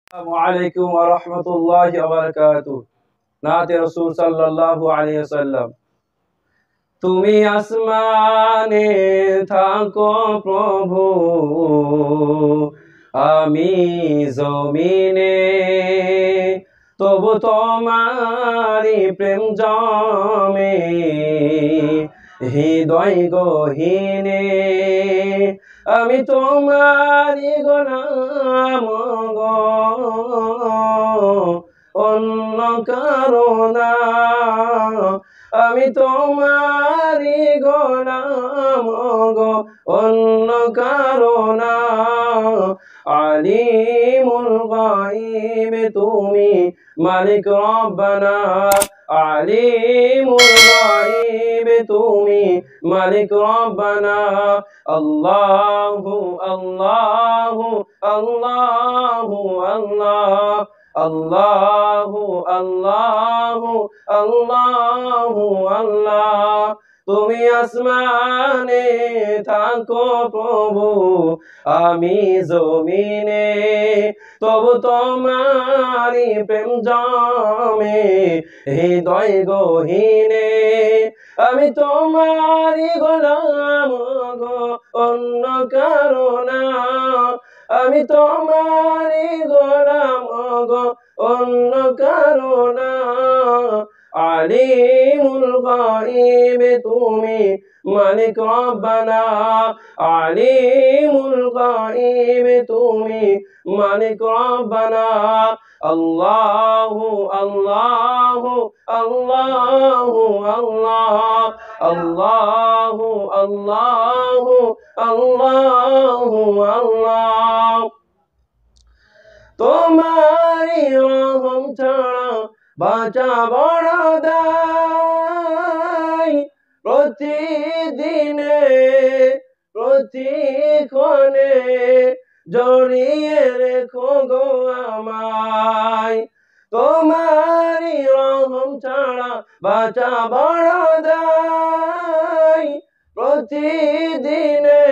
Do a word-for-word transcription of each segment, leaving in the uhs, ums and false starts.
আসসালামু ওয়া রাহমাতুল্লাহি ওয়া বারাকাতুহু। নাতে রাসূল সাল্লাল্লাহু আলাইহি ওয়াসাল্লাম। তুমি আসমানে থাকো প্রভু, আমি জমিনে, তবু তোমারি প্রেম জমে হৃদয় গহীনে। আমি তোমারি গোলাম গো, অন্য কারো না। আমি তোমারি গোলাম গো, অন্য কারো না। আলিমুল গায়ব তুমি, মালিক রব্বানা। আলিমুল গায়ব তুমি, মালিক রব্বানা। আল্লাহু আল্লাহু আল্লাহু আল্লাহ, আল্লাহু আল্লাহু আল্লাহু আল্লাহ। তুমি আসমানে থাকো প্রভু, আমি জমিনে, তবু তোমারি প্রেম জমে হৃদয় গহীনে। আমি তোমারি গোলাম গো, অন্য কারো না। আমি তোমারি গোলাম গো, অন্য কারো না। আলিমুল গায়ব তুমি, মালিক রব্বানা। আলিমুল গায়ব তুমি, মালিক রব্বানা। আল্লাহু আল্লাহু আল্লাহু আল্লাহ, আল্লাহু আল্লাহু আল্লাহু আল্লাহ। তোমারি রহম ছাড়া বাঁচা বড় দায়। প্রতিদিনে প্রতিক্ষণে জড়িয়ে রেখো গো আমায়। তোমারি রহম ছাড়া বাঁচা বড় দায়। প্রতিদিনে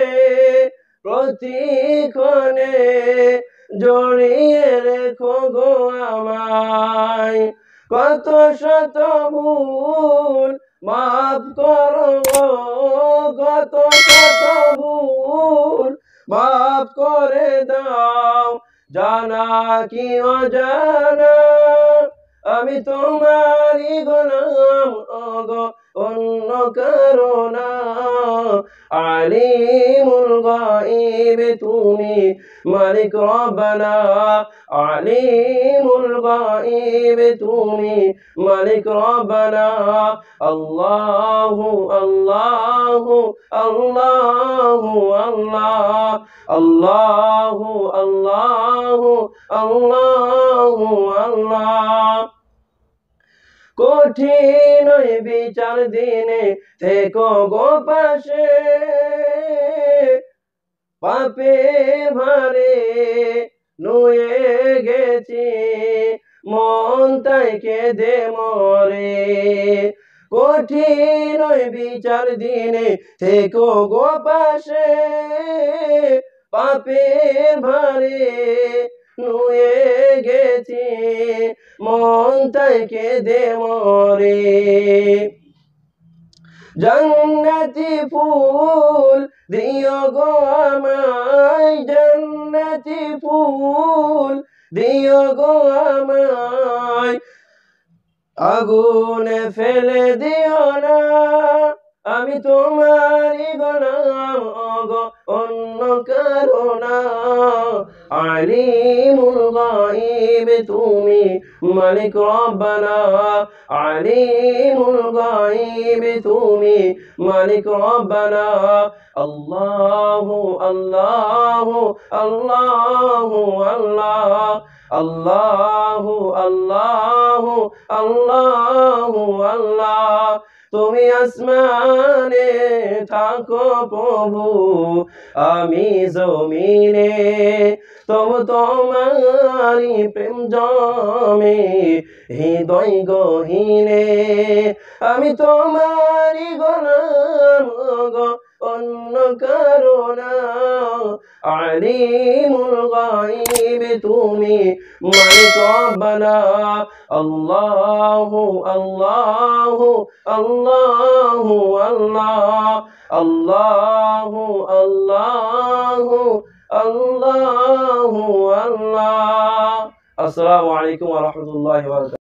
প্রতিক্ষণে জড়িয়ে রেখো গো আমায়। কত শত ভুল মাফ করো গো, কত শত ভুল মাফ করে দাও, জানা কি অজানা। আমি তোমারি গোলাম গো, অন্য কারো না। আলিমুল গায়ব তুমি, মালিক রব্বানা। আলিমুল গায়ব তুমি, মালিক রব্বানা। আল্লাহু আল্লাহু আল্লাহু আল্লাহ, আল্লাহু আল্লাহু আল্লাহু আল্লাহ। কঠিন বিচার দিনে থেকো গো পাশে, পাপের ভারে নুয়ে গেছি, মন তাই কেঁদে মরে। কঠিন বিচার দিনে থেকো গো পাশে, পাপের ভারে নুয়ে গেছি, মন তাই কেঁদে মরে। জান্নাতি ফুল দিও গো আমায়, জান্নাতি ফুল দিও গো আমায়। আগুনে ফেলে দিও না, আমি তোমারি গোলাম গো, অন্য কারো না। আলিমুল গায়ব তুমি, মালিক রব্বানা। আলিমুল গায়ব তুমি, মালিক রব্বানা। আল্লাহু আল্লাহু আল্লাহু আল্লাহ, আল্লাহু আল্লাহু আল্লাহু আল্লাহ। তুমি আসমানে থাকো প্রভু, আমি জমিনে, তবু তোমারি প্রেম জমে হৃদয় গহীনে। আমি তোমারি গোলাম গো, অন্য কারো না। আলিমুল গায়ব তুমি মালিক রব্বানা। আল্লাহু আল্লাহু আল্লাহু আল্লাহ আল্লাহু আল্লাহু আল্লাহু আল্লাহ। আসসালামু আলাইকুম ওয়া রাহমাতুল্লাহি ওয়া বারাকাতুহু।